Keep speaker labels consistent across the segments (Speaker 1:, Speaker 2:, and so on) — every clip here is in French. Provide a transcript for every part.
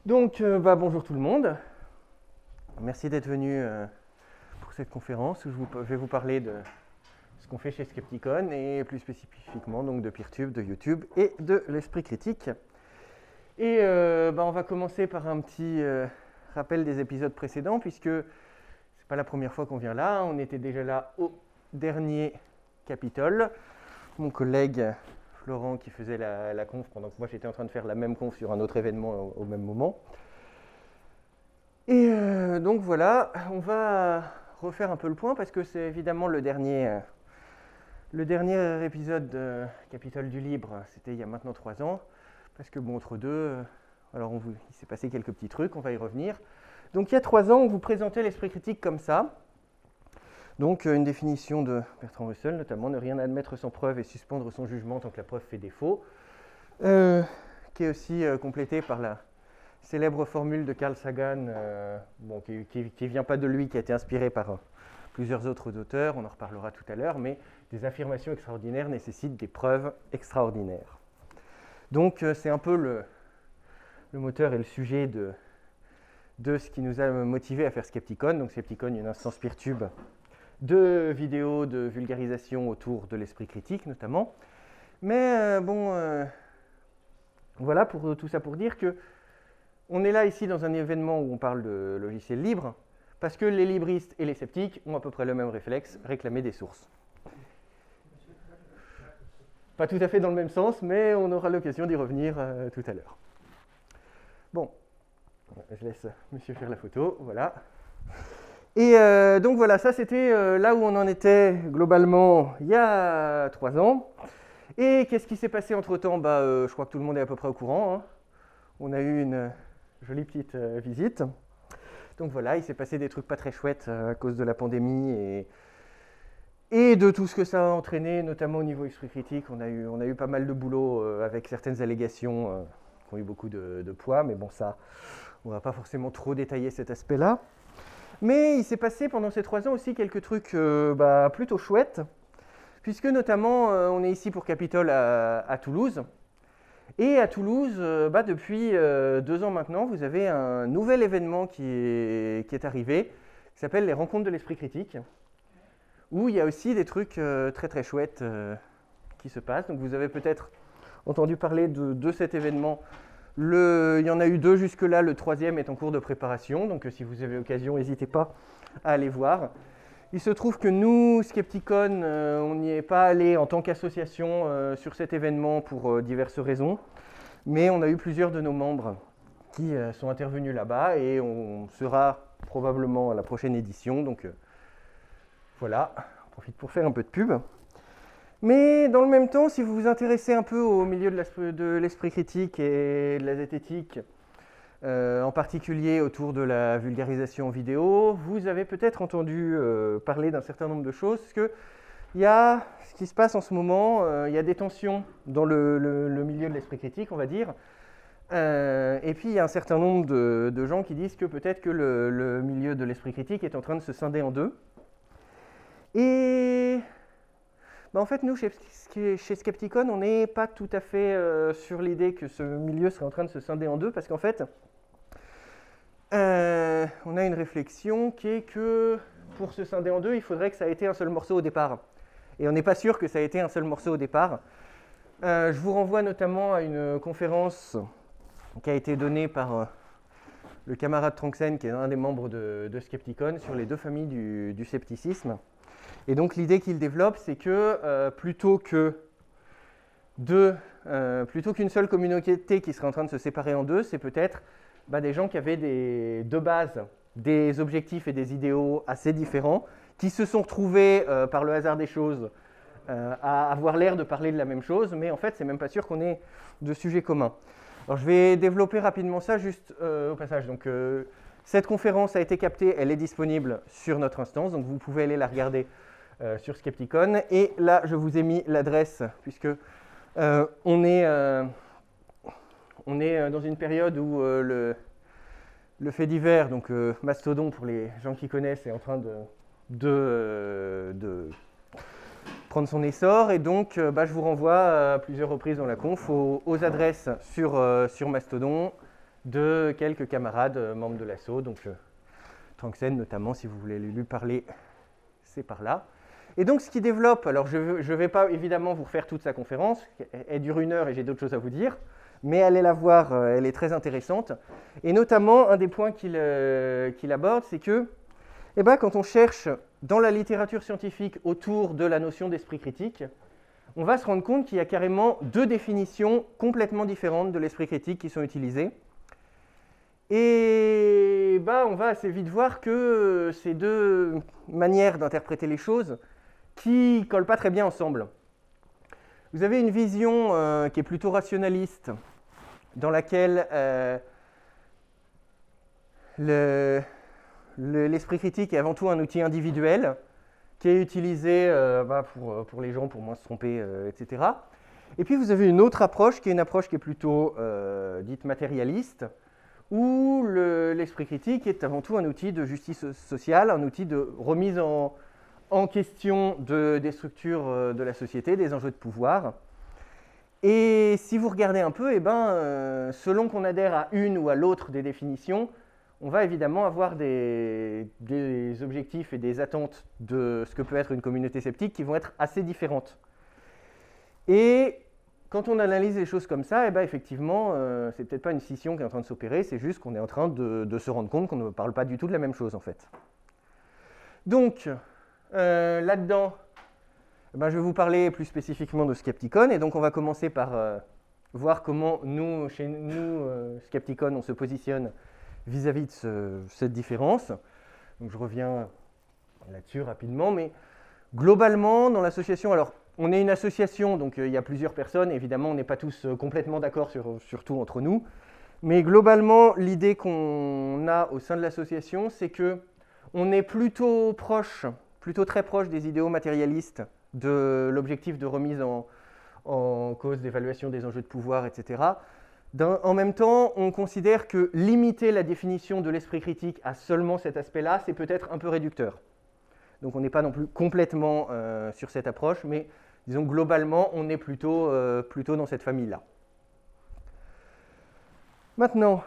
Speaker 1: Donc, bonjour tout le monde. Merci d'être venu pour cette conférence où je vais vous parler de ce qu'on fait chez Skepticon et plus spécifiquement donc de Peertube, de YouTube et de l'esprit critique. Et on va commencer par un petit rappel des épisodes précédents puisque c'est pas la première fois qu'on vient là. On était déjà là au dernier Capitole. Mon collègue Florent qui faisait la conf pendant que moi j'étais en train de faire la même conf sur un autre événement au même moment. Et donc voilà, on va refaire un peu le point parce que c'est évidemment le dernier épisode de Capitole du Libre, c'était il y a maintenant 3 ans, parce que entre deux, il s'est passé quelques petits trucs, on va y revenir. Donc il y a 3 ans, on vous présentait l'esprit critique comme ça. Donc une définition de Bertrand Russell, notamment, ne rien admettre sans preuve et suspendre son jugement tant que la preuve fait défaut, qui est aussi complétée par la célèbre formule de Carl Sagan, qui vient pas de lui, qui a été inspirée par plusieurs autres auteurs, on en reparlera tout à l'heure, mais des affirmations extraordinaires nécessitent des preuves extraordinaires. Donc c'est un peu le moteur et le sujet de ce qui nous a motivés à faire Skepticon. Donc Skepticon, une instance Peertube de vidéos de vulgarisation autour de l'esprit critique notamment. Mais voilà, pour tout ça pour dire que on est là ici dans un événement où on parle de logiciels libres, parce que les libristes et les sceptiques ont à peu près le même réflexe, réclamer des sources. Pas tout à fait dans le même sens, mais on aura l'occasion d'y revenir tout à l'heure. Bon, je laisse monsieur faire la photo, voilà. Et donc voilà, ça c'était là où on en était globalement il y a 3 ans. Et qu'est-ce qui s'est passé entre-temps ? Je crois que tout le monde est à peu près au courant. Hein. On a eu une jolie petite visite. Donc voilà, il s'est passé des trucs pas très chouettes à cause de la pandémie et de tout ce que ça a entraîné, notamment au niveau esprit critique. On a eu pas mal de boulot avec certaines allégations qui ont eu beaucoup de poids, mais bon, ça, on va pas forcément trop détailler cet aspect-là. Mais il s'est passé pendant ces 3 ans aussi quelques trucs plutôt chouettes, puisque notamment on est ici pour Capitole à Toulouse. Et à Toulouse, depuis 2 ans maintenant, vous avez un nouvel événement qui est arrivé, qui s'appelle les Rencontres de l'Esprit Critique, où il y a aussi des trucs très très chouettes qui se passent. Donc vous avez peut-être entendu parler de cet événement. Il y en a eu 2 jusque-là, le 3e est en cours de préparation, donc si vous avez l'occasion, n'hésitez pas à aller voir. Il se trouve que nous, Skepticon, on n'y est pas allé en tant qu'association sur cet événement pour diverses raisons, mais on a eu plusieurs de nos membres qui sont intervenus là-bas et on sera probablement à la prochaine édition, donc voilà, on profite pour faire un peu de pub. Mais dans le même temps, si vous vous intéressez un peu au milieu de l'esprit critique et de la zététique, en particulier autour de la vulgarisation en vidéo, vous avez peut-être entendu parler d'un certain nombre de choses, parce que ce qui se passe en ce moment, il y a des tensions dans le milieu de l'esprit critique, on va dire, et puis il y a un certain nombre de gens qui disent que peut-être que le milieu de l'esprit critique est en train de se scinder en deux. Et en fait, nous, chez Skepticon, on n'est pas tout à fait sur l'idée que ce milieu serait en train de se scinder en deux, parce qu'en fait, on a une réflexion qui est que pour se scinder en deux, il faudrait que ça ait été un seul morceau au départ. Et on n'est pas sûr que ça ait été un seul morceau au départ. Je vous renvoie notamment à une conférence qui a été donnée par le camarade Tronksen, qui est un des membres de Skepticon, sur les 2 familles du scepticisme. Et donc l'idée qu'il développe, c'est que plutôt qu'une seule communauté qui serait en train de se séparer en 2, c'est peut-être des gens qui avaient de base des objectifs et des idéaux assez différents, qui se sont retrouvés par le hasard des choses à avoir l'air de parler de la même chose, mais en fait, c'est même pas sûr qu'on ait de sujets communs. Alors, je vais développer rapidement ça juste au passage. Donc, cette conférence a été captée, elle est disponible sur notre instance, donc vous pouvez aller la regarder sur Skepticon. Et là, je vous ai mis l'adresse, puisque on est dans une période où le fait divers, donc Mastodon pour les gens qui connaissent, est en train de prendre son essor. Et donc, je vous renvoie à plusieurs reprises dans la conf aux adresses sur Mastodon de quelques camarades membres de l'asso, donc Tranxen notamment, si vous voulez lui parler, c'est par là. Et donc ce qui développe, alors je ne vais pas évidemment vous refaire toute sa conférence, elle dure 1 heure et j'ai d'autres choses à vous dire, mais allez la voir, elle est très intéressante. Et notamment, un des points qu'il aborde, c'est que quand on cherche dans la littérature scientifique autour de la notion d'esprit critique, on va se rendre compte qu'il y a carrément 2 définitions complètement différentes de l'esprit critique qui sont utilisées. Et on va assez vite voir que ces 2 manières d'interpréter les choses qui ne collent pas très bien ensemble. Vous avez une vision qui est plutôt rationaliste, dans laquelle l'esprit critique est avant tout un outil individuel, qui est utilisé pour les gens pour moins se tromper, etc. Et puis vous avez une autre approche, qui est une approche qui est plutôt dite matérialiste, où l'esprit critique est avant tout un outil de justice sociale, un outil de remise en question des structures de la société, des enjeux de pouvoir. Et si vous regardez un peu, selon qu'on adhère à une ou à l'autre des définitions, on va évidemment avoir des objectifs et des attentes de ce que peut être une communauté sceptique qui vont être assez différentes. Et quand on analyse les choses comme ça, effectivement, c'est peut-être pas une scission qui est en train de s'opérer, c'est juste qu'on est en train de se rendre compte qu'on ne parle pas du tout de la même chose en fait. Donc, là-dedans, je vais vous parler plus spécifiquement de Skepticon, et donc on va commencer par voir comment nous, chez nous, Skepticon, on se positionne vis-à-vis de cette différence. Donc je reviens là-dessus rapidement, mais globalement, dans l'association, alors on est une association, donc il y a plusieurs personnes, évidemment on n'est pas tous complètement d'accord sur tout entre nous, mais globalement, l'idée qu'on a au sein de l'association, c'est qu'on est plutôt très proche des idéaux matérialistes, de l'objectif de remise en cause d'évaluation des enjeux de pouvoir, etc. En même temps, on considère que limiter la définition de l'esprit critique à seulement cet aspect-là, c'est peut-être un peu réducteur. Donc on n'est pas non plus complètement sur cette approche, mais disons globalement, on est plutôt dans cette famille-là. Maintenant,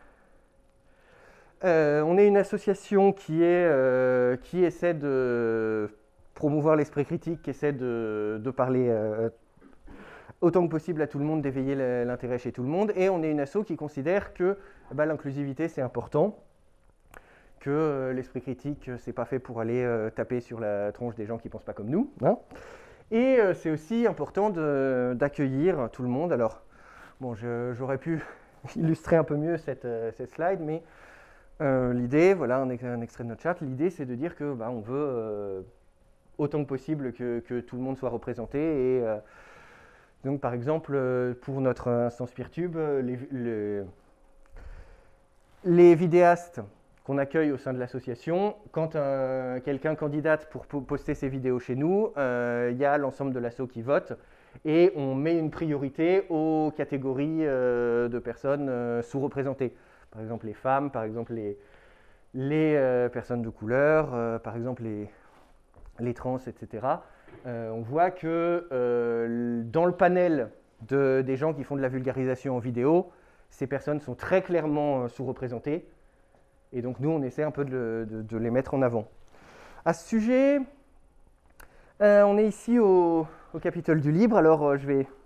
Speaker 1: on est une association qui essaie de promouvoir l'esprit critique, qui essaie de parler autant que possible à tout le monde, d'éveiller l'intérêt chez tout le monde, et on est une asso qui considère que l'inclusivité c'est important, que l'esprit critique c'est pas fait pour aller taper sur la tronche des gens qui pensent pas comme nous, hein. Et c'est aussi important d'accueillir tout le monde. Alors, bon, j'aurais pu illustrer un peu mieux cette slide, mais l'idée, voilà un extrait de notre charte, l'idée c'est de dire que on veut autant que possible que tout le monde soit représenté. Et donc par exemple, pour notre instance Peertube, les vidéastes qu'on accueille au sein de l'association, quand quelqu'un candidate pour poster ses vidéos chez nous, il y a l'ensemble de l'asso qui vote et on met une priorité aux catégories de personnes sous-représentées. Par exemple les femmes, par exemple les personnes de couleur, par exemple les trans, etc. On voit que dans le panel des gens qui font de la vulgarisation en vidéo, ces personnes sont très clairement sous-représentées. Et donc nous, on essaie un peu de les mettre en avant. À ce sujet, on est ici au Capitole du Libre. Alors je vais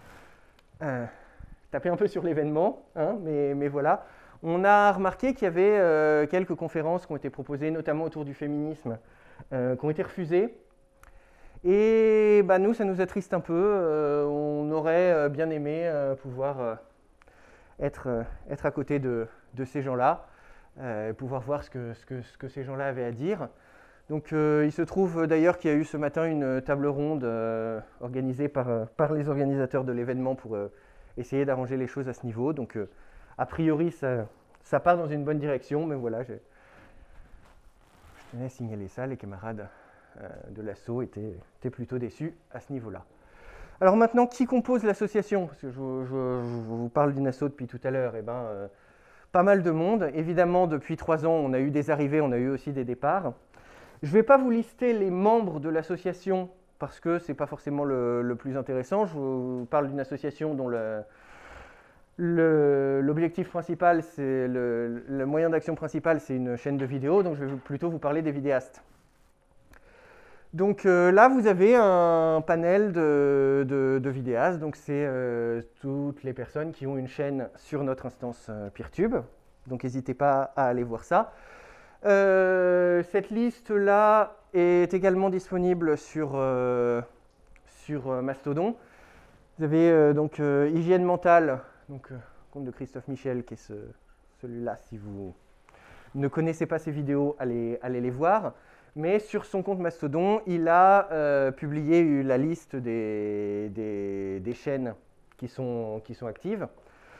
Speaker 1: taper un peu sur l'événement, hein, mais voilà. On a remarqué qu'il y avait quelques conférences qui ont été proposées, notamment autour du féminisme, qui ont été refusées. Et nous, ça nous attriste un peu. On aurait bien aimé pouvoir être à côté de ces gens-là, pouvoir voir ce que ces gens-là avaient à dire. Donc il se trouve d'ailleurs qu'il y a eu ce matin une table ronde organisée par les organisateurs de l'événement pour essayer d'arranger les choses à ce niveau. Donc a priori, ça part dans une bonne direction, mais voilà, je tenais à signaler ça. Les camarades de l'asso étaient plutôt déçus à ce niveau-là. Alors maintenant, qui compose l'association? Parce que je vous parle d'une asso depuis tout à l'heure. Pas mal de monde. Évidemment, depuis 3 ans, on a eu des arrivées, on a eu aussi des départs. Je ne vais pas vous lister les membres de l'association parce que ce n'est pas forcément le plus intéressant. Je vous parle d'une association dont L'objectif principal, c'est le moyen d'action principal, c'est une chaîne de vidéo, donc je vais plutôt vous parler des vidéastes. Donc là, vous avez un panel de vidéastes, donc c'est toutes les personnes qui ont une chaîne sur notre instance Peertube, donc n'hésitez pas à aller voir ça. Cette liste-là est également disponible sur Mastodon. Vous avez donc Hygiène mentale, donc compte de Christophe Michel, qui est celui-là. Si vous ne connaissez pas ses vidéos, allez les voir. Mais sur son compte Mastodon, il a publié la liste des chaînes qui sont actives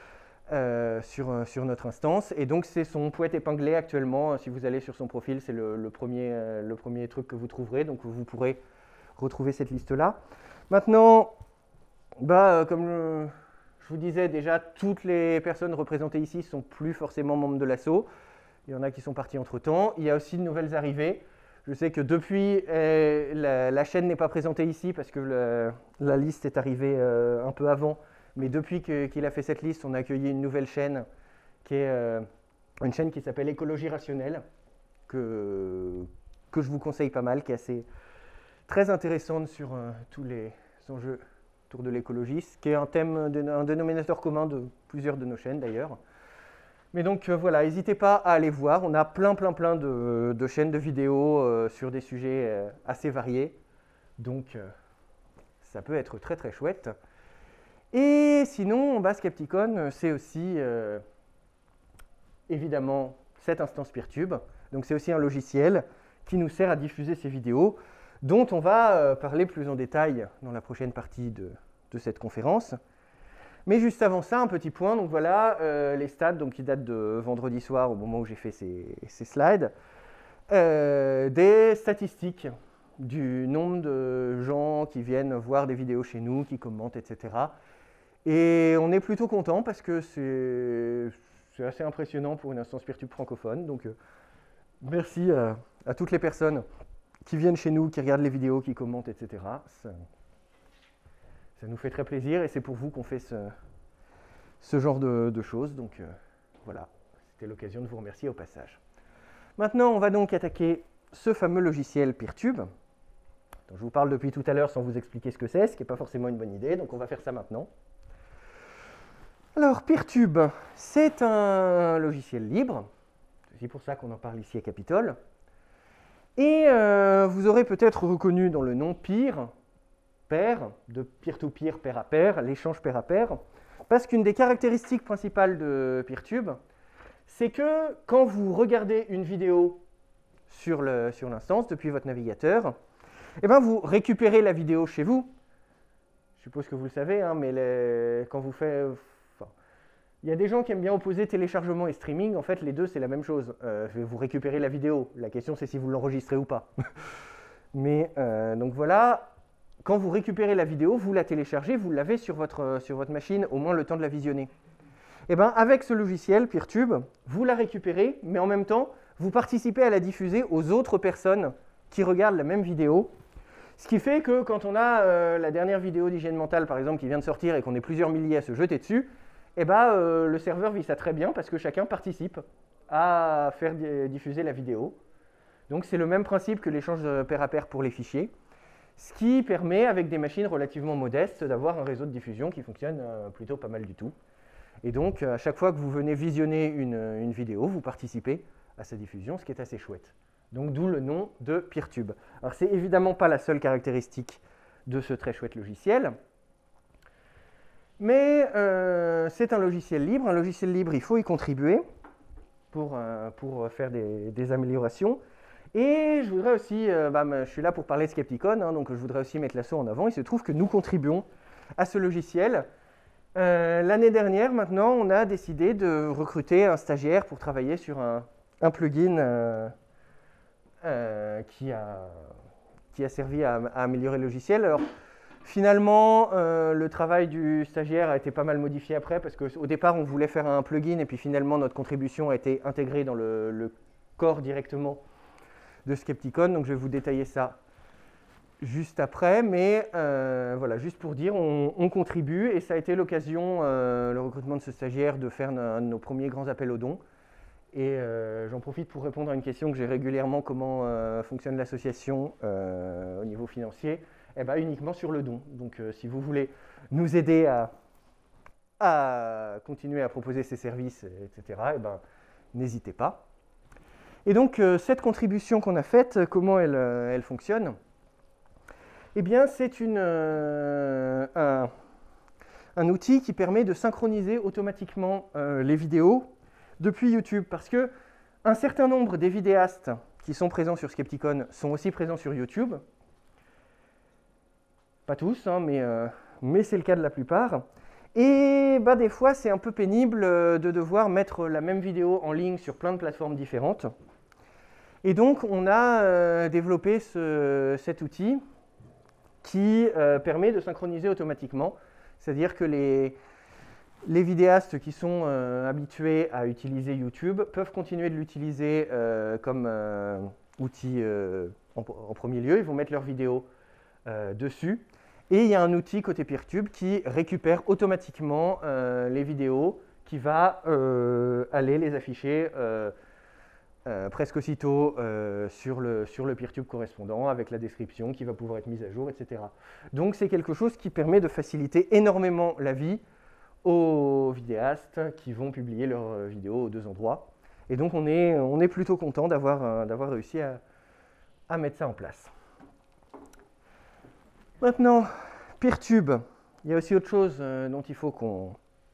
Speaker 1: sur notre instance. Et donc, c'est son poète épinglé actuellement. Si vous allez sur son profil, c'est le premier truc que vous trouverez. Donc, vous pourrez retrouver cette liste-là. Maintenant, comme je vous disais déjà, toutes les personnes représentées ici ne sont plus forcément membres de l'asso. Il y en a qui sont partis entre-temps. Il y a aussi de nouvelles arrivées. Je sais que depuis, la chaîne n'est pas présentée ici parce que la liste est arrivée un peu avant. Mais depuis qu'il a fait cette liste, on a accueilli une nouvelle chaîne qui est une chaîne qui s'appelle Écologie rationnelle, que je vous conseille pas mal, qui est très intéressante sur tous les enjeux autour de l'écologie, ce qui est un dénominateur commun de plusieurs de nos chaînes d'ailleurs. Mais donc voilà, n'hésitez pas à aller voir. On a plein de chaînes de vidéos sur des sujets assez variés. Donc ça peut être très très chouette. Et sinon, Skepticon, c'est aussi évidemment cette instance Peertube. Donc c'est aussi un logiciel qui nous sert à diffuser ces vidéos, dont on va parler plus en détail dans la prochaine partie de cette conférence. Mais juste avant ça, un petit point, donc voilà les stats donc, qui datent de vendredi soir au moment où j'ai fait ces slides. Des statistiques du nombre de gens qui viennent voir des vidéos chez nous, qui commentent, etc. Et on est plutôt content parce que c'est assez impressionnant pour une instance Peertube francophone. Donc merci à toutes les personnes qui viennent chez nous, qui regardent les vidéos, qui commentent, etc. Ça nous fait très plaisir et c'est pour vous qu'on fait ce genre de choses. Donc voilà, c'était l'occasion de vous remercier au passage. Maintenant, on va donc attaquer ce fameux logiciel Peertube, dont je vous parle depuis tout à l'heure sans vous expliquer ce que c'est, ce qui n'est pas forcément une bonne idée, donc on va faire ça maintenant. Alors, Peertube, c'est un logiciel libre, c'est pour ça qu'on en parle ici à Capitole, et vous aurez peut-être reconnu dans le nom Peer, pair, de peer-to-peer, pair à pair, l'échange pair à pair, parce qu'une des caractéristiques principales de Peertube, c'est que quand vous regardez une vidéo sur l'instance depuis votre navigateur, eh ben vous récupérez la vidéo chez vous. Je suppose que vous le savez, hein, mais quand vous faites... il y a des gens qui aiment bien opposer téléchargement et streaming. En fait, les deux, c'est la même chose. Vous récupérez la vidéo. La question, c'est si vous l'enregistrez ou pas. Mais donc voilà, quand vous récupérez la vidéo, vous la téléchargez, vous l'avez sur votre machine, au moins le temps de la visionner. Et bien, avec ce logiciel, Peertube, vous la récupérez, mais en même temps, vous participez à la diffuser aux autres personnes qui regardent la même vidéo. Ce qui fait que quand on a la dernière vidéo d'hygiène mentale, par exemple, qui vient de sortir et qu'on est plusieurs milliers à se jeter dessus, eh ben, le serveur vit ça très bien parce que chacun participe à faire diffuser la vidéo. Donc c'est le même principe que l'échange pair à pair pour les fichiers, ce qui permet, avec des machines relativement modestes, d'avoir un réseau de diffusion qui fonctionne plutôt pas mal du tout. Et donc, à chaque fois que vous venez visionner une vidéo, vous participez à sa diffusion, ce qui est assez chouette. Donc, d'où le nom de Peertube. Alors, c'est évidemment pas la seule caractéristique de ce très chouette logiciel, mais c'est un logiciel libre. Un logiciel libre, il faut y contribuer pour faire des améliorations. Et je voudrais aussi, je suis là pour parler de Skepticon, hein, donc je voudrais aussi mettre l'asso en avant. Il se trouve que nous contribuons à ce logiciel. L'année dernière, maintenant, on a décidé de recruter un stagiaire pour travailler sur un plugin qui a servi à améliorer le logiciel. Alors, finalement, le travail du stagiaire a été pas mal modifié après, parce qu'au départ, on voulait faire un plugin, et puis finalement, notre contribution a été intégrée dans le corps directement de Skepticon. Donc, je vais vous détailler ça juste après, mais voilà, juste pour dire, on contribue, et ça a été l'occasion, le recrutement de ce stagiaire, de faire un de nos premiers grands appels aux dons. Et j'en profite pour répondre à une question que j'ai régulièrement: comment fonctionne l'association au niveau financier? Eh bien, uniquement sur le don. Donc si vous voulez nous aider à continuer à proposer ces services, etc., eh ben, n'hésitez pas. Et donc cette contribution qu'on a faite, comment elle fonctionne? Eh bien, c'est un outil qui permet de synchroniser automatiquement les vidéos depuis YouTube, parce que un certain nombre des vidéastes qui sont présents sur Skepticon sont aussi présents sur YouTube. Pas tous, hein, mais c'est le cas de la plupart. Et bah, des fois, c'est un peu pénible de devoir mettre la même vidéo en ligne sur plein de plateformes différentes. Et donc, on a développé cet outil qui permet de synchroniser automatiquement. C'est-à-dire que les vidéastes qui sont habitués à utiliser YouTube peuvent continuer de l'utiliser comme outil en premier lieu. Ils vont mettre leurs vidéos dessus. Et il y a un outil côté Peertube qui récupère automatiquement les vidéos, qui va aller les afficher presque aussitôt sur le Peertube correspondant, avec la description qui va pouvoir être mise à jour, etc. Donc c'est quelque chose qui permet de faciliter énormément la vie aux vidéastes qui vont publier leurs vidéos aux deux endroits. Et donc on est plutôt content d'avoir réussi à mettre ça en place. Maintenant, Peertube, il y a aussi autre chose dont il faut qu'on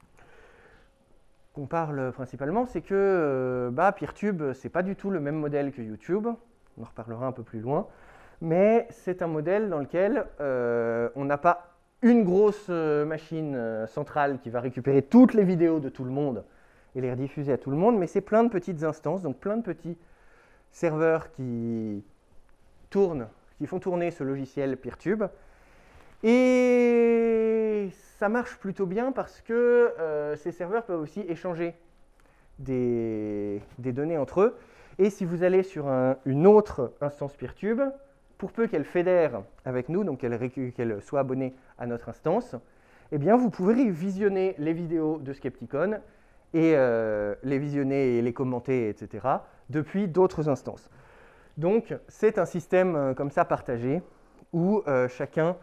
Speaker 1: parle principalement, c'est que Peertube, c'est pas du tout le même modèle que YouTube, on en reparlera un peu plus loin, mais c'est un modèle dans lequel on n'a pas une grosse machine centrale qui va récupérer toutes les vidéos de tout le monde et les rediffuser à tout le monde, mais c'est plein de petites instances, donc plein de petits serveurs qui font tourner ce logiciel Peertube. Et ça marche plutôt bien parce que ces serveurs peuvent aussi échanger des données entre eux. Et si vous allez sur une autre instance Peertube, pour peu qu'elle fédère avec nous, donc qu'elle soit abonnée à notre instance, eh bien vous pouvez visionner les vidéos de Skepticon et les visionner et les commenter, etc., depuis d'autres instances. Donc c'est un système comme ça partagé où chacun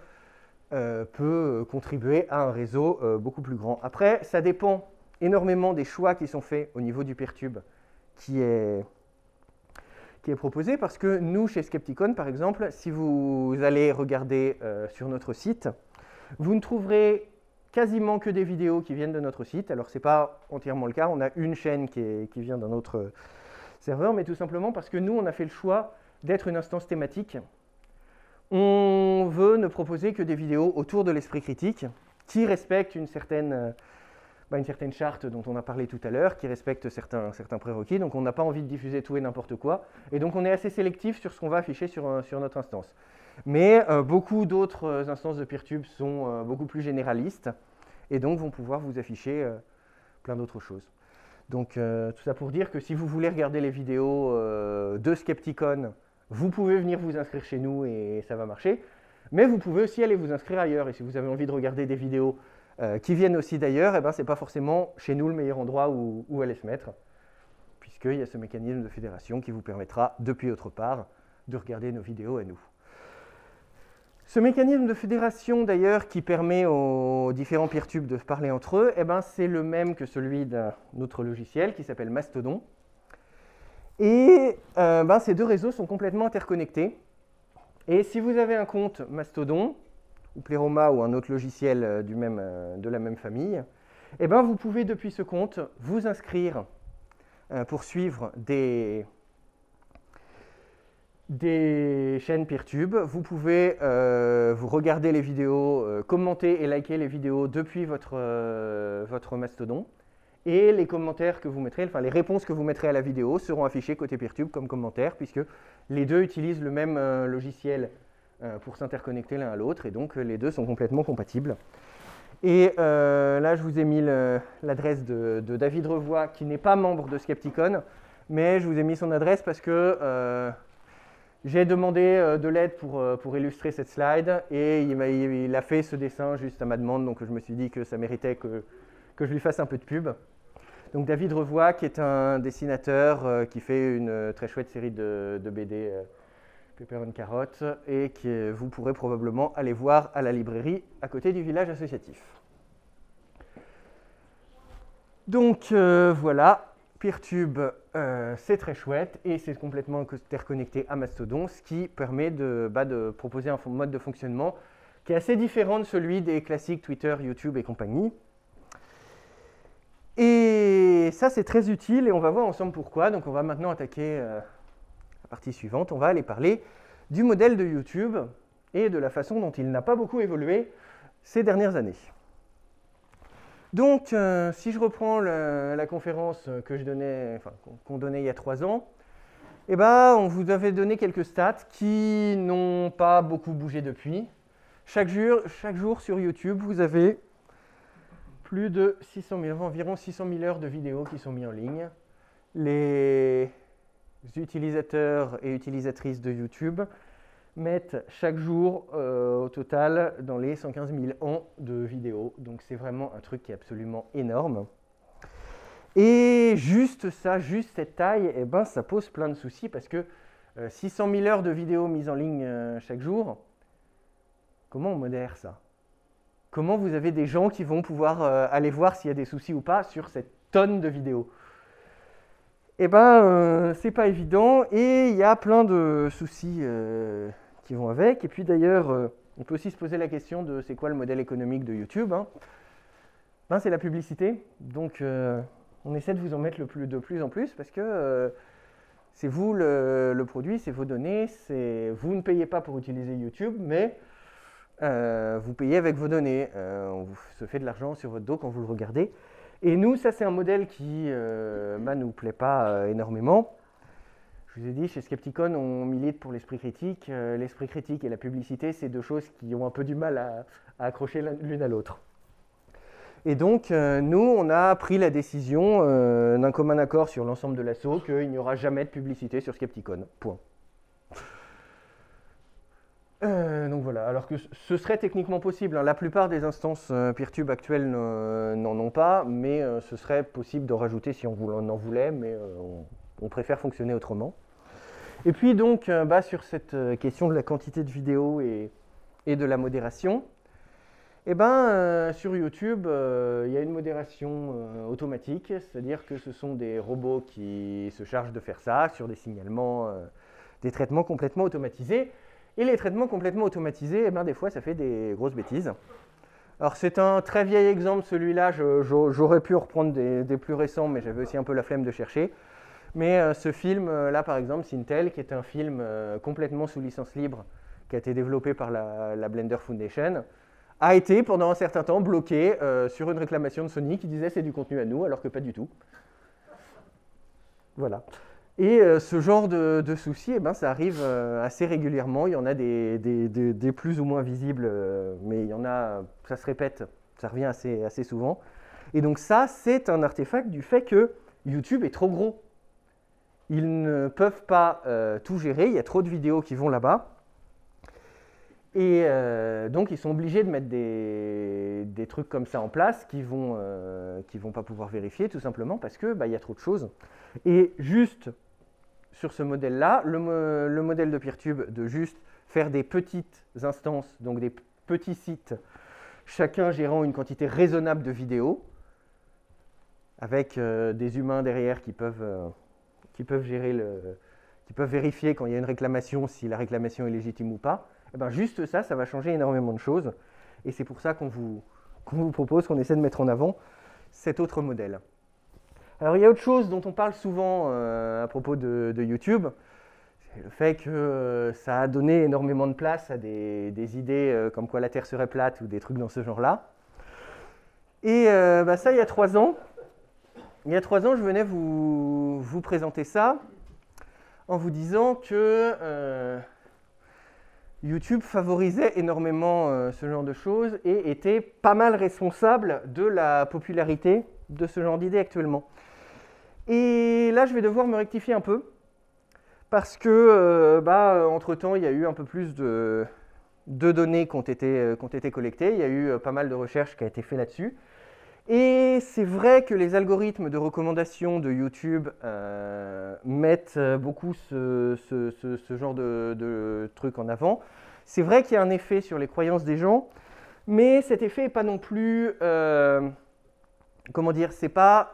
Speaker 1: peut contribuer à un réseau beaucoup plus grand. Après, ça dépend énormément des choix qui sont faits au niveau du Peertube qui est proposé, parce que nous, chez Skepticon, par exemple, si vous allez regarder sur notre site, vous ne trouverez quasiment que des vidéos qui viennent de notre site. Alors, ce n'est pas entièrement le cas, on a une chaîne qui vient d'un autre serveur, mais tout simplement parce que nous, on a fait le choix d'être une instance thématique. On veut ne proposer que des vidéos autour de l'esprit critique, qui respectent une certaine charte dont on a parlé tout à l'heure, qui respecte certains prérequis. Donc on n'a pas envie de diffuser tout et n'importe quoi. Et donc on est assez sélectif sur ce qu'on va afficher sur notre instance. Mais beaucoup d'autres instances de Peertube sont beaucoup plus généralistes et donc vont pouvoir vous afficher plein d'autres choses. Donc tout ça pour dire que si vous voulez regarder les vidéos de Skepticon, vous pouvez venir vous inscrire chez nous et ça va marcher. Mais vous pouvez aussi aller vous inscrire ailleurs. Et si vous avez envie de regarder des vidéos qui viennent aussi d'ailleurs, eh ben, ce n'est pas forcément chez nous le meilleur endroit où aller se mettre, puisqu'il y a ce mécanisme de fédération qui vous permettra, depuis autre part, de regarder nos vidéos à nous. Ce mécanisme de fédération, d'ailleurs, qui permet aux différents Peertube de parler entre eux, eh ben, c'est le même que celui d'un autre logiciel qui s'appelle Mastodon. Et ces deux réseaux sont complètement interconnectés. Et si vous avez un compte Mastodon, ou Pleroma, ou un autre logiciel de la même famille, eh ben, vous pouvez depuis ce compte vous inscrire pour suivre des chaînes Peertube. Vous pouvez vous regarder les vidéos, commenter et liker les vidéos depuis votre Mastodon. Et les commentaires que vous mettrez, enfin les réponses que vous mettrez à la vidéo seront affichées côté Peertube comme commentaires, puisque les deux utilisent le même logiciel pour s'interconnecter l'un à l'autre, et donc les deux sont complètement compatibles. Et là, je vous ai mis l'adresse de David Revoy, qui n'est pas membre de Skepticon, mais je vous ai mis son adresse parce que J'ai demandé de l'aide pour illustrer cette slide et il a fait ce dessin juste à ma demande, donc je me suis dit que ça méritait que je lui fasse un peu de pub. Donc David Revoix, qui est un dessinateur qui fait une très chouette série de BD Pepper and Carrot et que vous pourrez probablement aller voir à la librairie à côté du village associatif. Donc voilà. Peertube, c'est très chouette et c'est complètement interconnecté à Mastodon, ce qui permet de proposer un mode de fonctionnement qui est assez différent de celui des classiques Twitter, YouTube et compagnie. Et ça, c'est très utile et on va voir ensemble pourquoi. Donc on va maintenant attaquer la partie suivante. On va aller parler du modèle de YouTube et de la façon dont il n'a pas beaucoup évolué ces dernières années. Donc, si je reprends la conférence qu'on donnait il y a 3 ans, eh ben, on vous avait donné quelques stats qui n'ont pas beaucoup bougé depuis. Chaque jour sur YouTube, vous avez plus de 600 000, environ 600 000 heures de vidéos qui sont mises en ligne. Les utilisateurs et utilisatrices de YouTube mettent chaque jour au total dans les 115 000 ans de vidéos. Donc c'est vraiment un truc qui est absolument énorme. Et juste cette taille, eh ben, ça pose plein de soucis parce que 600 000 heures de vidéos mises en ligne chaque jour, comment on modère ça? Comment vous avez des gens qui vont pouvoir aller voir s'il y a des soucis ou pas sur cette tonne de vidéos? Eh ben, c'est pas évident et il y a plein de soucis qui vont avec. Et puis d'ailleurs, on peut aussi se poser la question de c'est quoi le modèle économique de YouTube, hein. Ben, c'est la publicité. Donc, on essaie de vous en mettre de plus en plus parce que c'est vous le produit, c'est vos données. Vous ne payez pas pour utiliser YouTube, mais vous payez avec vos données. On se fait de l'argent sur votre dos quand vous le regardez. Et nous, ça c'est un modèle qui ne nous plaît pas énormément. Je vous ai dit, chez Skepticon, on milite pour l'esprit critique. L'esprit critique et la publicité, c'est deux choses qui ont un peu du mal à accrocher l'une à l'autre. Et donc, nous, on a pris la décision d'un commun accord sur l'ensemble de l'asso qu'il n'y aura jamais de publicité sur Skepticon. Point. Donc voilà, alors que ce serait techniquement possible, hein. La plupart des instances Peertube actuelles n'en ont pas, mais ce serait possible d'en rajouter si on en voulait, mais on préfère fonctionner autrement. Et puis donc, sur cette question de la quantité de vidéos et de la modération, sur YouTube, il y a une modération automatique, c'est-à-dire que ce sont des robots qui se chargent de faire ça sur des signalements, des traitements complètement automatisés. Et les traitements complètement automatisés, des fois, ça fait des grosses bêtises. Alors, c'est un très vieil exemple, celui-là. J'aurais pu en reprendre des plus récents, mais j'avais aussi un peu la flemme de chercher. Mais ce film-là, par exemple, Sintel, qui est un film complètement sous licence libre, qui a été développé par la Blender Foundation, a été, pendant un certain temps, bloqué sur une réclamation de Sony qui disait « c'est du contenu à nous », alors que pas du tout. Voilà. Et ce genre de soucis, ça arrive assez régulièrement. Il y en a des plus ou moins visibles, mais il y en a, ça se répète, ça revient assez souvent. Et donc ça, c'est un artefact du fait que YouTube est trop gros. Ils ne peuvent pas tout gérer, il y a trop de vidéos qui vont là-bas. Et donc ils sont obligés de mettre des trucs comme ça en place qui vont pas pouvoir vérifier, tout simplement parce que y a trop de choses. Et juste sur ce modèle-là, le modèle de Peertube de juste faire des petites instances, donc des petits sites, chacun gérant une quantité raisonnable de vidéos, avec des humains derrière qui peuvent gérer qui peuvent vérifier quand il y a une réclamation, si la réclamation est légitime ou pas. Juste ça va changer énormément de choses. Et c'est pour ça qu'on vous propose, qu'on essaie de mettre en avant cet autre modèle. Alors il y a autre chose dont on parle souvent à propos de YouTube, c'est le fait que ça a donné énormément de place à des idées comme quoi la Terre serait plate ou des trucs dans ce genre-là. Et ça, il y a 3 ans. Il y a 3 ans, je venais vous présenter ça en vous disant que YouTube favorisait énormément ce genre de choses et était pas mal responsable de la popularité de ce genre d'idées actuellement. Et là, je vais devoir me rectifier un peu, parce que, entre-temps, il y a eu un peu plus de données qui ont été collectées. Il y a eu pas mal de recherches qui ont été faites là-dessus. Et c'est vrai que les algorithmes de recommandation de YouTube mettent beaucoup ce genre de trucs en avant. C'est vrai qu'il y a un effet sur les croyances des gens, mais cet effet n'est pas non plus... comment dire, c'est pas...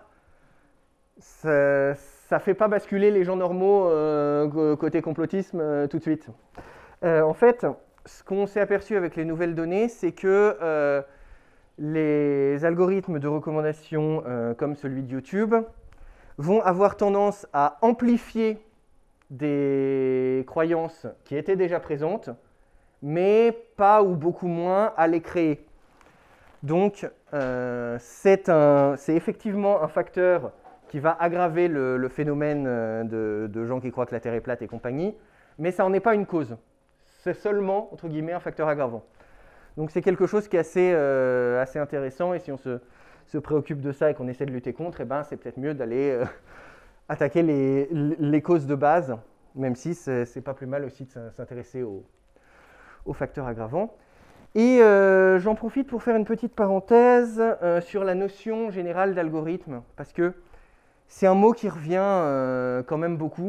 Speaker 1: Ça fait pas basculer les gens normaux côté complotisme tout de suite. En fait, ce qu'on s'est aperçu avec les nouvelles données, c'est que les algorithmes de recommandation comme celui de YouTube vont avoir tendance à amplifier des croyances qui étaient déjà présentes, mais pas ou beaucoup moins à les créer. Donc, c'est effectivement un facteur qui va aggraver le phénomène de gens qui croient que la Terre est plate et compagnie, mais ça n'en est pas une cause. C'est seulement, entre guillemets, un facteur aggravant. Donc c'est quelque chose qui est assez intéressant, et si on se préoccupe de ça et qu'on essaie de lutter contre, c'est peut-être mieux d'aller attaquer les causes de base, même si c'est pas plus mal aussi de s'intéresser aux facteurs aggravants. Et j'en profite pour faire une petite parenthèse sur la notion générale d'algorithme, parce que c'est un mot qui revient quand même beaucoup.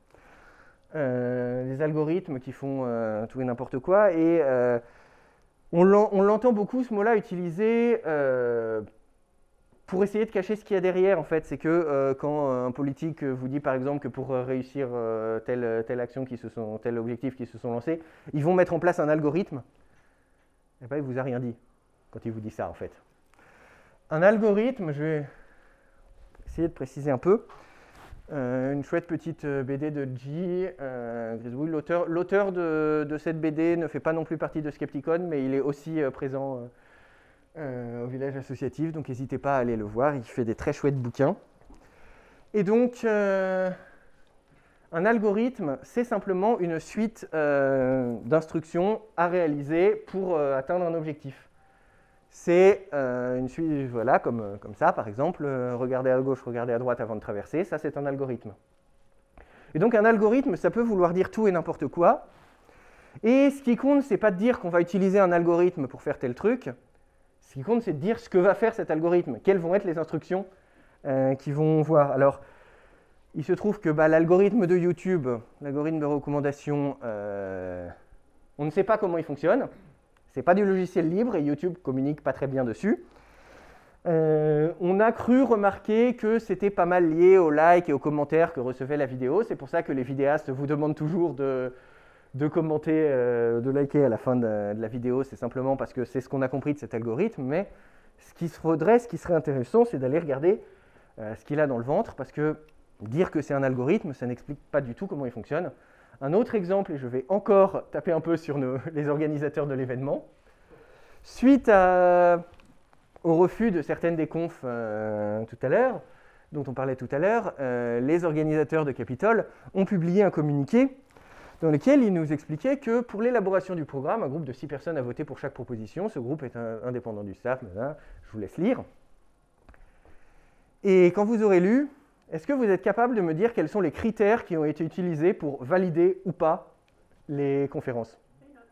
Speaker 1: Les algorithmes qui font tout et n'importe quoi, et on l'entend beaucoup, ce mot-là, utilisé pour essayer de cacher ce qu'il y a derrière, en fait. C'est que quand un politique vous dit, par exemple, que pour réussir telle action, tel objectif qui se sont lancés, ils vont mettre en place un algorithme, et il ne vous a rien dit quand il vous dit ça, en fait. Un algorithme, je vais essayer de préciser un peu. Une chouette petite BD de G. Griswold. L'auteur de cette BD ne fait pas non plus partie de Skepticon, mais il est aussi présent au village associatif, donc n'hésitez pas à aller le voir, il fait des très chouettes bouquins. Et donc, un algorithme, c'est simplement une suite d'instructions à réaliser pour atteindre un objectif. C'est une suite, voilà, comme ça, par exemple, regarder à gauche, regarder à droite avant de traverser, ça c'est un algorithme. Et donc un algorithme, ça peut vouloir dire tout et n'importe quoi. Et ce qui compte, c'est pas de dire qu'on va utiliser un algorithme pour faire tel truc. Ce qui compte, c'est de dire ce que va faire cet algorithme, quelles vont être les instructions qu'ils vont voir. Alors, il se trouve que l'algorithme de YouTube, l'algorithme de recommandation, on ne sait pas comment il fonctionne. Ce n'est pas du logiciel libre et YouTube ne communique pas très bien dessus. On a cru remarquer que c'était pas mal lié aux likes et aux commentaires que recevait la vidéo. C'est pour ça que les vidéastes vous demandent toujours de commenter, de liker à la fin de la vidéo. C'est simplement parce que c'est ce qu'on a compris de cet algorithme. Mais ce qui serait intéressant, c'est d'aller regarder ce qu'il a dans le ventre, parce que dire que c'est un algorithme, ça n'explique pas du tout comment il fonctionne. Un autre exemple, et je vais encore taper un peu sur les organisateurs de l'événement. Suite au refus de certaines des confs tout à l'heure, dont on parlait tout à l'heure, les organisateurs de Capitole ont publié un communiqué dans lequel ils nous expliquaient que pour l'élaboration du programme, un groupe de 6 personnes a voté pour chaque proposition. Ce groupe est indépendant du staff, je vous laisse lire. Et quand vous aurez lu, est-ce que vous êtes capable de me dire quels sont les critères qui ont été utilisés pour valider ou pas les conférences?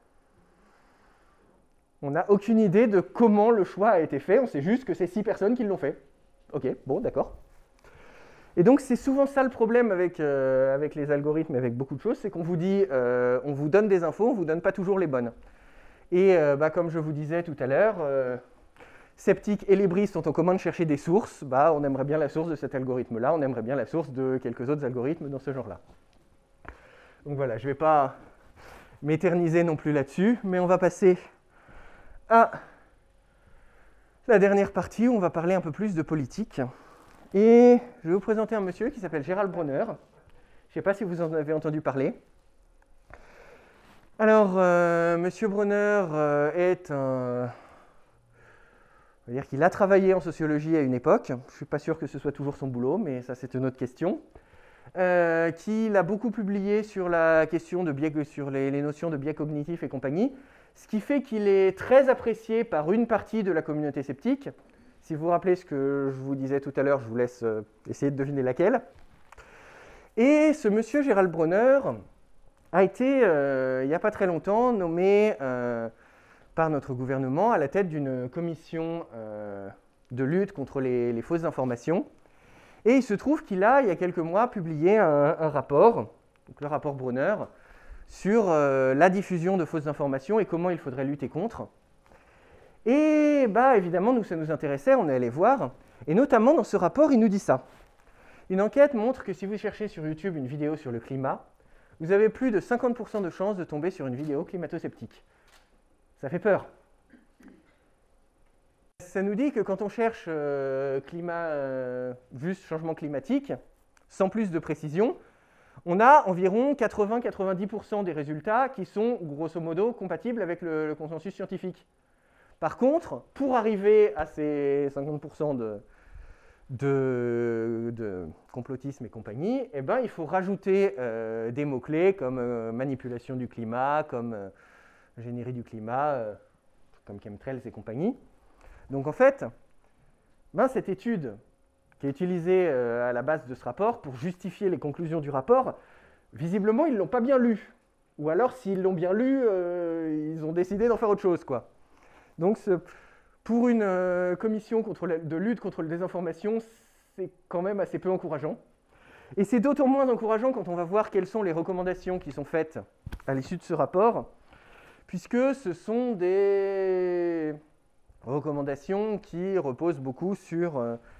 Speaker 1: On n'a aucune idée de comment le choix a été fait, on sait juste que c'est 6 personnes qui l'ont fait. Ok, bon, d'accord. Et donc c'est souvent ça le problème avec les algorithmes et avec beaucoup de choses, c'est qu'on vous dit, on vous donne des infos, on ne vous donne pas toujours les bonnes. Et comme je vous disais tout à l'heure, Sceptiques et Libris sont en commun de chercher des sources. On aimerait bien la source de cet algorithme-là, on aimerait bien la source de quelques autres algorithmes dans ce genre-là. Donc voilà, je ne vais pas m'éterniser non plus là-dessus, mais on va passer à la dernière partie où on va parler un peu plus de politique. Et je vais vous présenter un monsieur qui s'appelle Gerald Bronner. Je ne sais pas si vous en avez entendu parler. Alors, monsieur Bronner est un... On va dire qu'il a travaillé en sociologie à une époque. Je ne suis pas sûr que ce soit toujours son boulot, mais ça c'est une autre question. Qu'il a beaucoup publié sur la question de biais, sur les notions de biais cognitifs et compagnie, ce qui fait qu'il est très apprécié par une partie de la communauté sceptique. Si vous vous rappelez ce que je vous disais tout à l'heure, je vous laisse essayer de deviner laquelle. Et ce monsieur Gérald Bronner a été, il n'y a pas très longtemps, nommé par notre gouvernement à la tête d'une commission de lutte contre les fausses informations. Et il se trouve qu'il a, il y a quelques mois, publié un rapport, donc le rapport Bronner, sur la diffusion de fausses informations et comment il faudrait lutter contre. Et évidemment, nous, ça nous intéressait, on est allé voir. Et notamment, dans ce rapport, il nous dit ça. Une enquête montre que si vous cherchez sur YouTube une vidéo sur le climat, vous avez plus de 50% de chances de tomber sur une vidéo climato-sceptique. Ça fait peur. Ça nous dit que quand on cherche juste changement climatique, sans plus de précision, on a environ 80-90% des résultats qui sont grosso modo compatibles avec le consensus scientifique. Par contre, pour arriver à ces 50% de complotisme et compagnie, eh ben, il faut rajouter des mots-clés comme manipulation du climat, comme ingénierie du climat, comme chemtrails et compagnie. Donc en fait, cette étude qui est utilisée à la base de ce rapport pour justifier les conclusions du rapport, visiblement, ils ne l'ont pas bien lu. Ou alors, s'ils l'ont bien lu, ils ont décidé d'en faire autre chose, quoi. Donc, pour une commission de lutte contre la désinformation, c'est quand même assez peu encourageant. Et c'est d'autant moins encourageant quand on va voir quelles sont les recommandations qui sont faites à l'issue de ce rapport, puisque ce sont des recommandations qui reposent beaucoup sur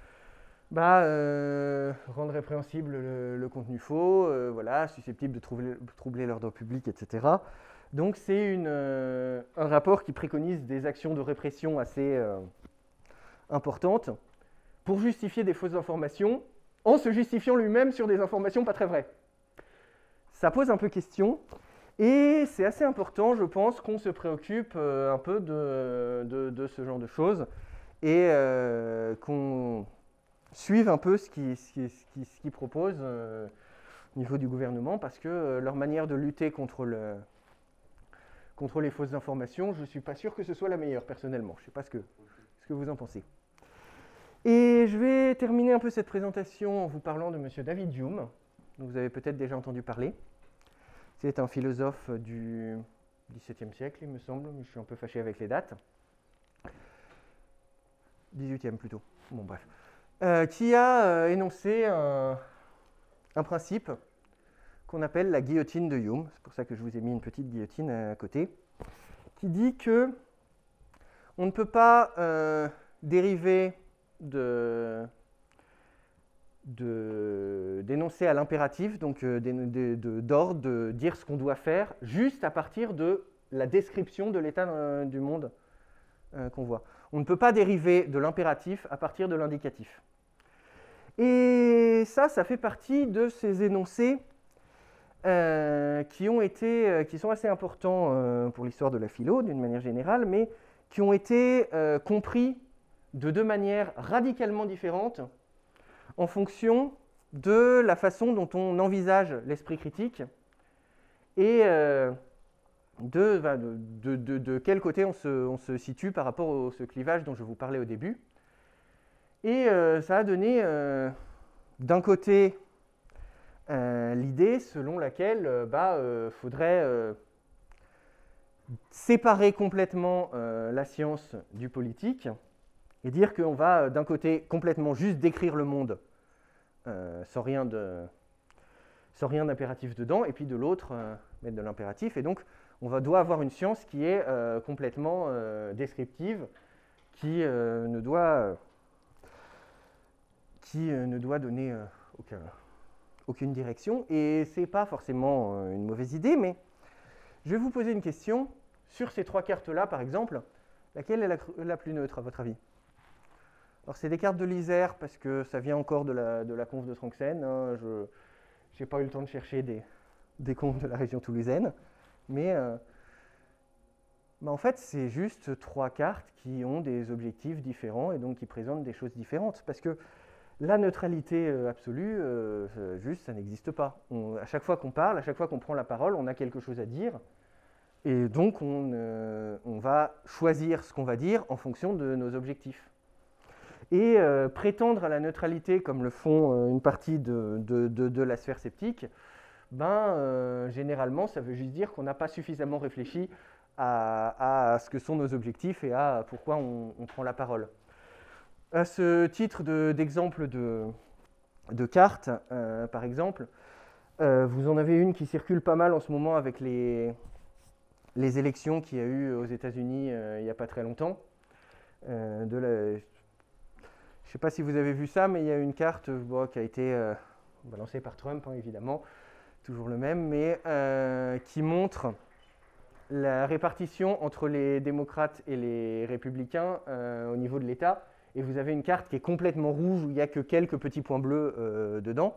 Speaker 1: rendre répréhensible le contenu faux, susceptible de troubler l'ordre public, etc. Donc c'est un rapport qui préconise des actions de répression assez importantes pour justifier des fausses informations en se justifiant lui-même sur des informations pas très vraies. Ça pose un peu question et c'est assez important, je pense, qu'on se préoccupe un peu de ce genre de choses et qu'on suive un peu ce qu'ils proposent au niveau du gouvernement parce que leur manière de lutter contre les fausses informations, je ne suis pas sûr que ce soit la meilleure, personnellement. Je ne sais pas ce que vous en pensez. Et je vais terminer un peu cette présentation en vous parlant de M. David Hume, dont vous avez peut-être déjà entendu parler. C'est un philosophe du XVIIe siècle, il me semble, mais je suis un peu fâché avec les dates. 18e plutôt, bon bref. Qui a énoncé un principe qu'on appelle la guillotine de Hume, c'est pour ça que je vous ai mis une petite guillotine à côté, qui dit que on ne peut pas dériver d'énoncer à l'impératif, donc d'ordre, de dire ce qu'on doit faire, juste à partir de la description de l'état du monde qu'on voit. On ne peut pas dériver de l'impératif à partir de l'indicatif. Et ça fait partie de ces énoncés qui sont assez importants pour l'histoire de la philo, d'une manière générale, mais qui ont été compris de deux manières radicalement différentes en fonction de la façon dont on envisage l'esprit critique et de quel côté on se situe par rapport à ce clivage dont je vous parlais au début. Et ça a donné d'un côté l'idée selon laquelle faudrait séparer complètement la science du politique et dire qu'on va d'un côté complètement juste décrire le monde sans rien d'impératif dedans, et puis de l'autre mettre de l'impératif. Et donc doit avoir une science qui est complètement descriptive, qui ne doit donner aucune direction. Et ce n'est pas forcément une mauvaise idée, mais je vais vous poser une question. Sur ces trois cartes-là, par exemple, laquelle est la plus neutre, à votre avis? Alors, c'est des cartes de l'Isère, parce que ça vient encore de la conf de Tranxène. Hein. Je n'ai pas eu le temps de chercher des confs de la région toulousaine. Mais en fait, c'est juste trois cartes qui ont des objectifs différents et donc qui présentent des choses différentes. Parce que la neutralité absolue, juste, ça n'existe pas. À chaque fois qu'on parle, à chaque fois qu'on prend la parole, on a quelque chose à dire. Et donc, on va choisir ce qu'on va dire en fonction de nos objectifs. Et prétendre à la neutralité, comme le font une partie de la sphère sceptique, généralement, ça veut juste dire qu'on n'a pas suffisamment réfléchi à ce que sont nos objectifs et à pourquoi on prend la parole. À ce titre d'exemple de carte, par exemple, vous en avez une qui circule pas mal en ce moment avec les élections qu'il y a eu aux États-Unis il n'y a pas très longtemps. Je ne sais pas si vous avez vu ça, mais il y a une carte qui a été balancée par Trump, hein, évidemment, toujours le même, mais qui montre la répartition entre les démocrates et les républicains au niveau de l'État. Et vous avez une carte qui est complètement rouge, où il n'y a que quelques petits points bleus dedans.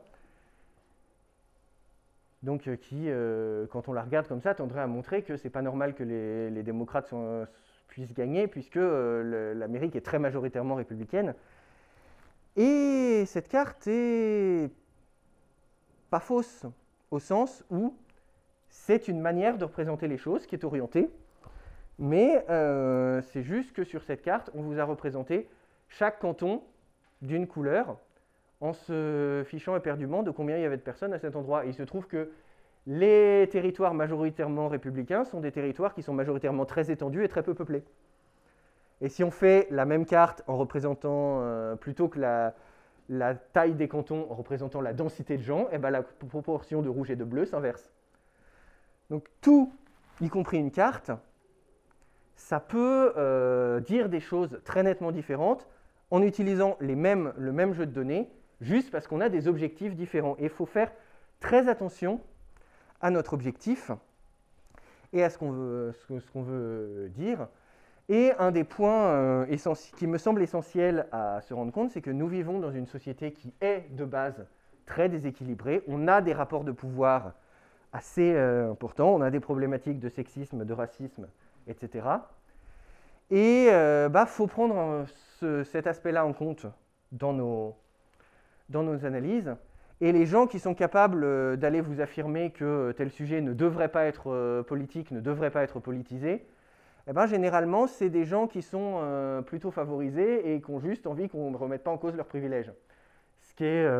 Speaker 1: Donc qui, quand on la regarde comme ça, tendrait à montrer que ce n'est pas normal que les démocrates puissent gagner, puisque l'Amérique est très majoritairement républicaine. Et cette carte est pas fausse, au sens où c'est une manière de représenter les choses qui est orientée, mais c'est juste que sur cette carte, on vous a représenté chaque canton d'une couleur, en se fichant éperdument de combien il y avait de personnes à cet endroit. Et il se trouve que les territoires majoritairement républicains sont des territoires qui sont majoritairement très étendus et très peu peuplés. Et si on fait la même carte en représentant, plutôt que la taille des cantons, en représentant la densité de gens, et ben la proportion de rouge et de bleu s'inverse. Donc tout, y compris une carte, ça peut dire des choses très nettement différentes en utilisant le même jeu de données, juste parce qu'on a des objectifs différents. Et il faut faire très attention à notre objectif et à ce qu'on veut dire. Et un des points qui me semble essentiel à se rendre compte, c'est que nous vivons dans une société qui est de base très déséquilibrée. On a des rapports de pouvoir assez importants, on a des problématiques de sexisme, de racisme, etc. Et il faut prendre cet aspect-là en compte dans nos analyses. Et les gens qui sont capables d'aller vous affirmer que tel sujet ne devrait pas être politique, ne devrait pas être politisé, généralement, c'est des gens qui sont plutôt favorisés et qui ont juste envie qu'on ne remette pas en cause leurs privilèges. Ce qui est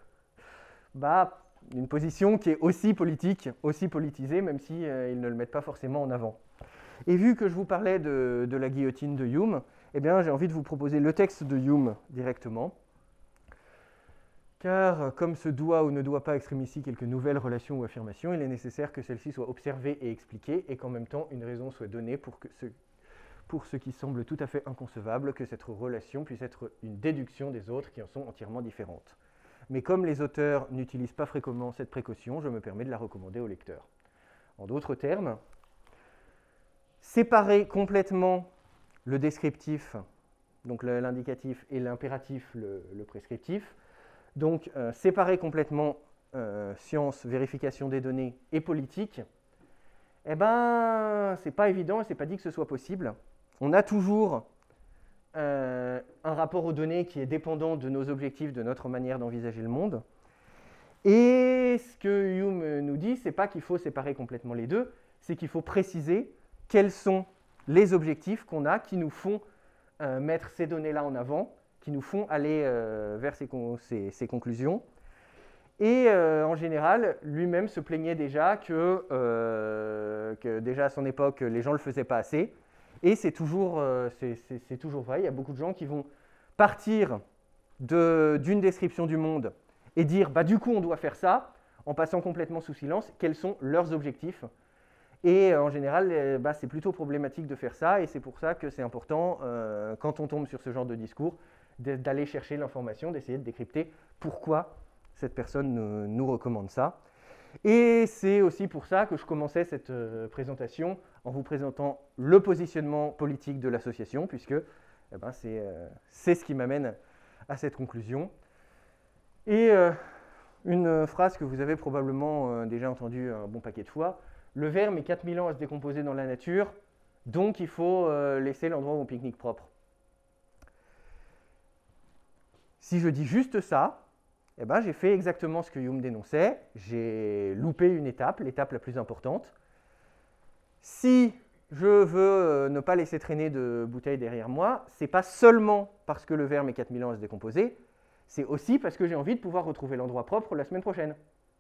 Speaker 1: une position qui est aussi politique, aussi politisée, même s'ils ne le mettent pas forcément en avant. Et vu que je vous parlais de la guillotine de Hume, j'ai envie de vous proposer le texte de Hume directement. Car, comme se doit ou ne doit pas exprimer ici quelques nouvelles relations ou affirmations, il est nécessaire que celles-ci soient observées et expliquées, et qu'en même temps une raison soit donnée pour ce qui semble tout à fait inconcevable, que cette relation puisse être une déduction des autres qui en sont entièrement différentes. Mais comme les auteurs n'utilisent pas fréquemment cette précaution, je me permets de la recommander au lecteur. En d'autres termes, séparer complètement le descriptif, donc l'indicatif, et l'impératif, le prescriptif. Donc, séparer complètement science, vérification des données et politique, c'est pas évident et c'est pas dit que ce soit possible. On a toujours un rapport aux données qui est dépendant de nos objectifs, de notre manière d'envisager le monde. Et ce que Hume nous dit, c'est pas qu'il faut séparer complètement les deux, c'est qu'il faut préciser quels sont les objectifs qu'on a qui nous font mettre ces données-là en avant, qui nous font aller vers ces conclusions. Et en général, lui-même se plaignait déjà que déjà à son époque, les gens ne le faisaient pas assez. Et c'est toujours vrai, il y a beaucoup de gens qui vont partir d'une description du monde et dire du coup on doit faire ça, en passant complètement sous silence quels sont leurs objectifs. Et en général, c'est plutôt problématique de faire ça, et c'est pour ça que c'est important, quand on tombe sur ce genre de discours, d'aller chercher l'information, d'essayer de décrypter pourquoi cette personne nous recommande ça. Et c'est aussi pour ça que je commençais cette présentation en vous présentant le positionnement politique de l'association, puisque c'est ce qui m'amène à cette conclusion. Et une phrase que vous avez probablement déjà entendue un bon paquet de fois, le ver met 4000 ans à se décomposer dans la nature, donc il faut laisser l'endroit au pique-nique propre. Si je dis juste ça, j'ai fait exactement ce que Hume dénonçait, j'ai loupé une étape, l'étape la plus importante. Si je veux ne pas laisser traîner de bouteilles derrière moi, c'est pas seulement parce que le verre met 4000 ans à se décomposer, c'est aussi parce que j'ai envie de pouvoir retrouver l'endroit propre la semaine prochaine.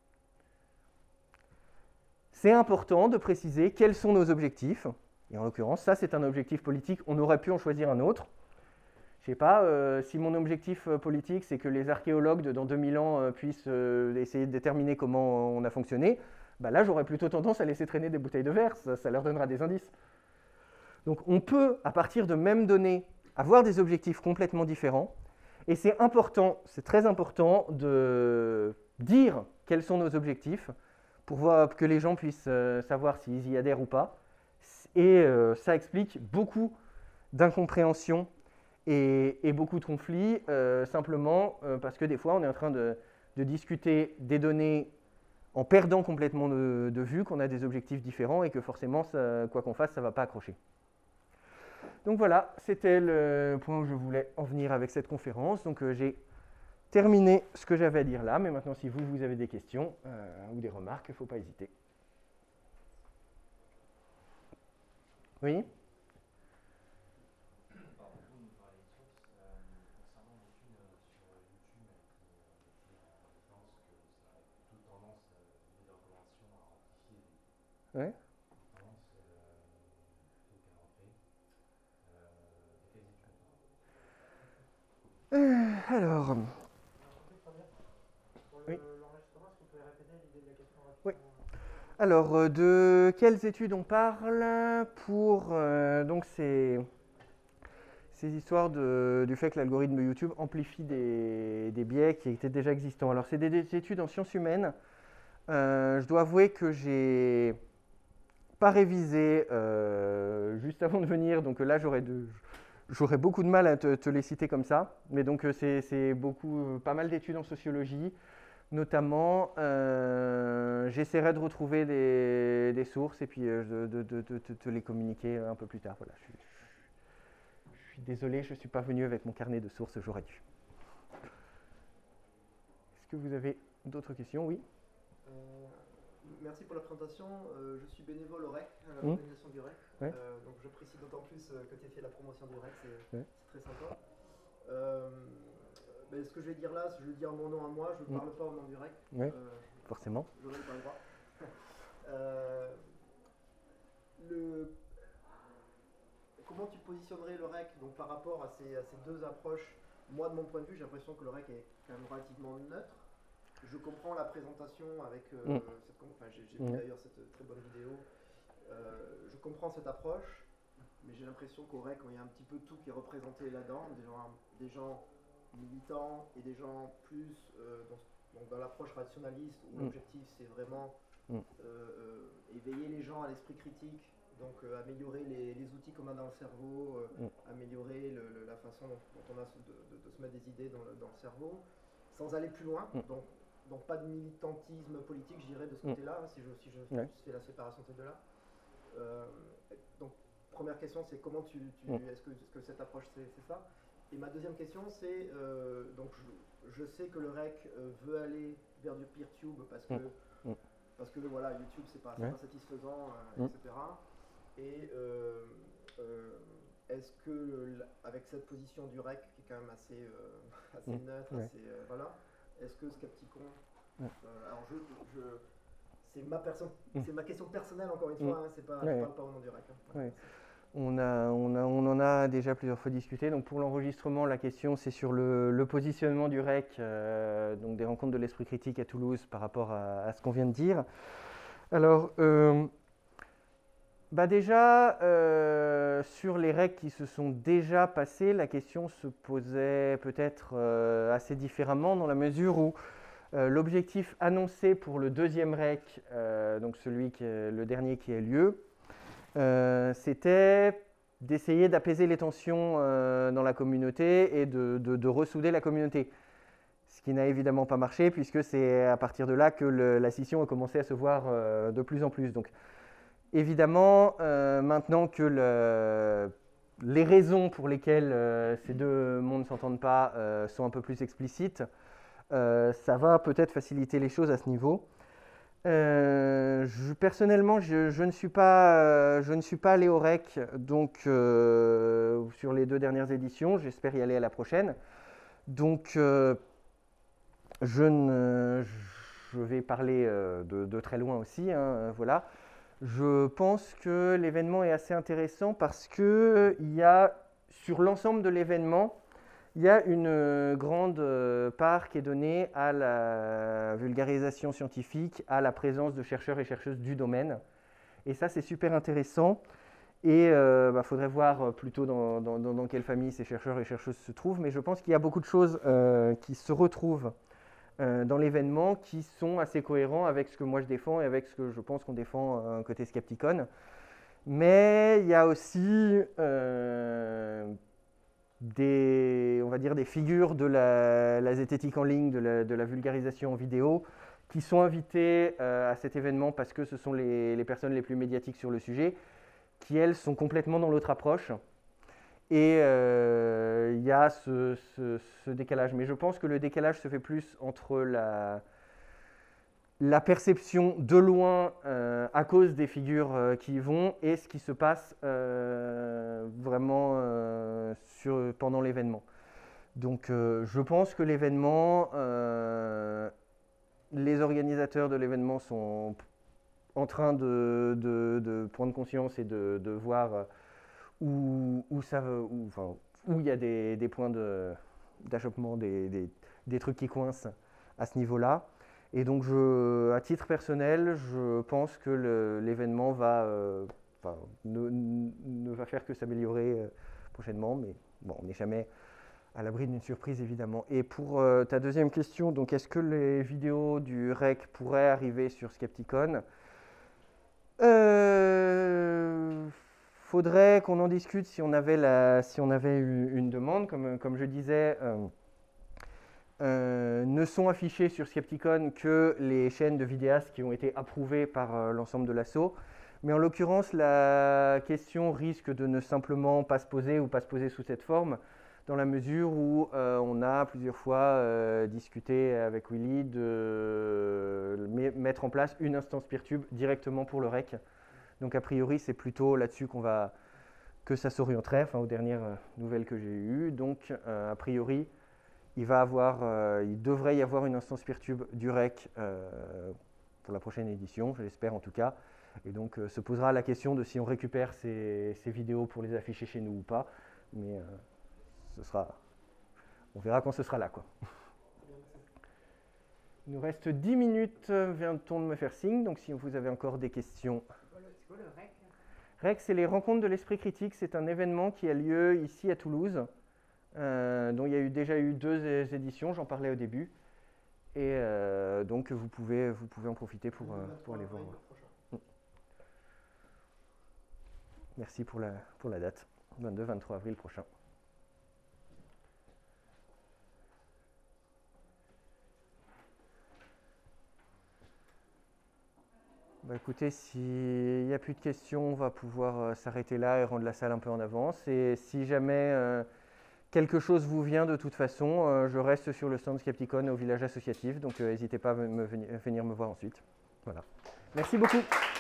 Speaker 1: C'est important de préciser quels sont nos objectifs. Et en l'occurrence, ça c'est un objectif politique, on aurait pu en choisir un autre. Je ne sais pas, si mon objectif politique c'est que les archéologues dans 2000 ans puissent essayer de déterminer comment on a fonctionné, bah là j'aurais plutôt tendance à laisser traîner des bouteilles de verre, ça leur donnera des indices. Donc on peut, à partir de mêmes données, avoir des objectifs complètement différents. Et c'est important, c'est très important de dire quels sont nos objectifs pour que les gens puissent savoir s'ils y adhèrent ou pas. Et ça explique beaucoup d'incompréhension et beaucoup de conflits, simplement parce que des fois on est en train de discuter des données en perdant complètement de vue qu'on a des objectifs différents et que forcément, quoi qu'on fasse, ça ne va pas accrocher. Donc voilà, c'était le point où je voulais en venir avec cette conférence. Donc j'ai terminé ce que j'avais à dire là, mais maintenant si vous avez des questions ou des remarques, il ne faut pas hésiter. Oui ? Ouais. Alors. Oui. Oui. Alors, de quelles études on parle pour donc ces histoires du fait que l'algorithme YouTube amplifie des biais qui étaient déjà existants. Alors, c'est des études en sciences humaines. Je dois avouer que j'ai pas révisé juste avant de venir, donc là j'aurais beaucoup de mal à te les citer comme ça. Mais donc c'est pas mal d'études en sociologie, notamment. J'essaierai de retrouver des sources et puis de te les communiquer un peu plus tard. Voilà, je suis désolé, je ne suis pas venu avec mon carnet de sources, j'aurais dû. Est-ce que vous avez d'autres questions? Oui.
Speaker 2: Merci pour la présentation. Je suis bénévole au REC, à l'organisation du REC.
Speaker 1: Ouais.
Speaker 2: Donc j'apprécie d'autant plus que tu aies fait la promotion du REC,
Speaker 1: ouais.
Speaker 2: c'est très sympa. Ce que je vais dire là, je vais dire mon nom à moi, je ne parle pas au nom du REC.
Speaker 1: Ouais, forcément.
Speaker 2: Je n'aurai pas le droit. Comment tu positionnerais le REC donc, par rapport à ces deux approches? Moi, de mon point de vue, j'ai l'impression que le REC est quand même relativement neutre. Je comprends la présentation avec j'ai vu d'ailleurs cette très bonne vidéo. Je comprends cette approche, mais j'ai l'impression qu'au REC, il y a un petit peu tout qui est représenté là-dedans, des gens militants et des gens plus dans l'approche rationaliste où l'objectif c'est vraiment éveiller les gens à l'esprit critique, donc améliorer les outils qu'on a dans le cerveau, améliorer la façon dont on a de se mettre des idées dans le cerveau, sans aller plus loin. Donc pas de militantisme politique, je dirais, de ce côté-là, si je fais la séparation de ces deux-là. Donc première question, c'est comment est-ce que cette approche c'est ça? Et ma deuxième question, c'est donc je sais que le REC veut aller vers du PeerTube parce que voilà, YouTube c'est pas satisfaisant, etc. Et est-ce que avec cette position du REC qui est quand même assez neutre, voilà. Est-ce que Skepticon, alors c'est ma question personnelle encore une fois, je parle pas au nom du REC.
Speaker 1: On en a déjà plusieurs fois discuté. Donc pour l'enregistrement, la question c'est sur le positionnement du REC, donc des rencontres de l'esprit critique à Toulouse par rapport à ce qu'on vient de dire. Alors déjà, sur les REC qui se sont déjà passés, la question se posait peut-être assez différemment dans la mesure où l'objectif annoncé pour le deuxième REC, donc le dernier qui a lieu, c'était d'essayer d'apaiser les tensions dans la communauté et de ressouder la communauté. Ce qui n'a évidemment pas marché puisque c'est à partir de là que la scission a commencé à se voir de plus en plus. Donc, évidemment, maintenant que les raisons pour lesquelles ces deux mondes ne s'entendent pas sont un peu plus explicites, ça va peut-être faciliter les choses à ce niveau. Personnellement, je ne suis pas allé au REC donc, sur les 2 dernières éditions. J'espère y aller à la prochaine. Donc, je vais parler de très loin aussi. Hein, voilà. Je pense que l'événement est assez intéressant parce que sur l'ensemble de l'événement, il y a une grande part qui est donnée à la vulgarisation scientifique, à la présence de chercheurs et chercheuses du domaine. Et ça, c'est super intéressant. Et il faudrait voir plutôt dans quelle famille ces chercheurs et chercheuses se trouvent. Mais je pense qu'il y a beaucoup de choses qui se retrouvent dans l'événement qui sont assez cohérents avec ce que moi je défends et avec ce que je pense qu'on défend côté Skepticon. Mais il y a aussi on va dire des figures de la zététique en ligne, de la vulgarisation en vidéo, qui sont invitées à cet événement parce que ce sont les personnes les plus médiatiques sur le sujet, qui elles sont complètement dans l'autre approche. Et il y a ce décalage. Mais je pense que le décalage se fait plus entre la perception de loin à cause des figures qui y vont et ce qui se passe vraiment pendant l'événement. Donc je pense que l'événement, les organisateurs de l'événement sont en train de prendre conscience et de voir où il y a des points d'achoppement, des trucs qui coincent à ce niveau-là. Et donc, à titre personnel, je pense que l'événement ne va faire que s'améliorer prochainement. Mais bon, on n'est jamais à l'abri d'une surprise, évidemment. Et pour ta deuxième question, donc est-ce que les vidéos du REC pourraient arriver sur Skepticon ? Faudrait qu'on en discute si on avait une demande. Comme je disais, ne sont affichées sur Skepticon que les chaînes de vidéastes qui ont été approuvées par l'ensemble de l'asso. Mais en l'occurrence, la question risque de ne simplement pas se poser ou pas se poser sous cette forme, dans la mesure où on a plusieurs fois discuté avec Willy de mettre en place une instance Peertube directement pour le REC. Donc a priori, c'est plutôt là-dessus que ça s'orienterait, aux dernières nouvelles que j'ai eues. Donc a priori, il devrait y avoir une instance Peertube du REC pour la prochaine édition, je l'espère en tout cas. Et donc se posera la question de si on récupère ces vidéos pour les afficher chez nous ou pas. Mais on verra quand ce sera là, quoi. Il nous reste 10 minutes, vient-on de me faire signe. Donc si vous avez encore des questions.
Speaker 3: C'est quoi le REC ?
Speaker 1: REC, c'est les rencontres de l'esprit critique. C'est un événement qui a lieu ici à Toulouse, dont il y a déjà eu 2 éditions, j'en parlais au début. Et donc vous pouvez en profiter pour aller voir. Merci pour la date, 22-23 avril prochain. Écoutez, s'il n'y a plus de questions, on va pouvoir s'arrêter là et rendre la salle un peu en avance. Et si jamais quelque chose vous vient de toute façon, je reste sur le stand Skepticon au village associatif, donc n'hésitez pas à venir me voir ensuite. Voilà. Merci beaucoup.